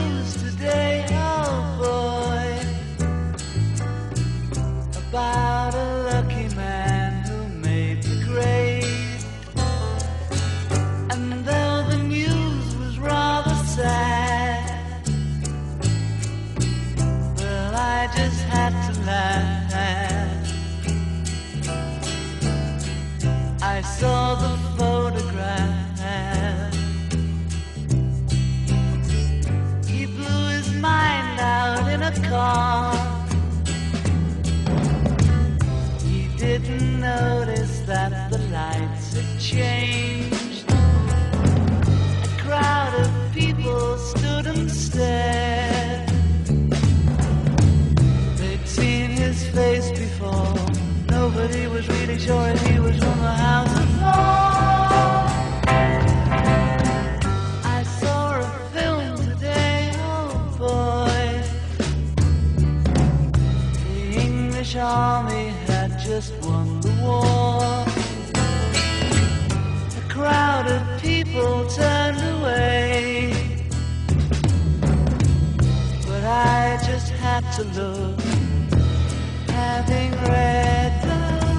news today, oh boy, about a lucky man who made the grade. And though the news was rather sad, well, I just had to laugh. I saw the photograph. He blew his mind out in a car. He didn't notice that the lights had changed. A crowd of people stood and stared. They'd seen his face before. Nobody was really sure if he was from the House of Lords. I saw a film today, oh boy. The English army had just won the war. A crowd of people turned away, but I just had to look, having read the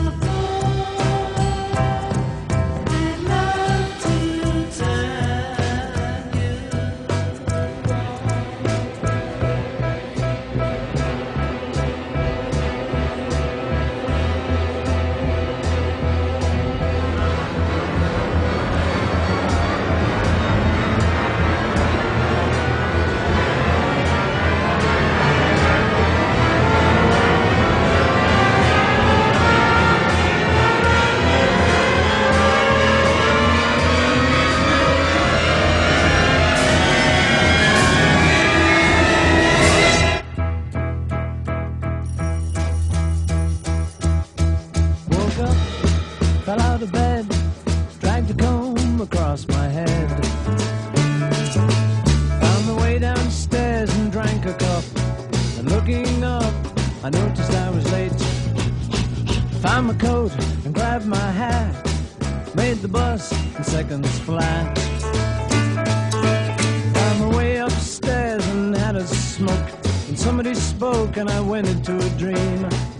fell out of bed, dragged a comb across my head. Found the way downstairs and drank a cup. And looking up, I noticed I was late. Found my coat and grabbed my hat. Made the bus in seconds flat. Found my way upstairs and had a smoke. And somebody spoke and I went into a dream.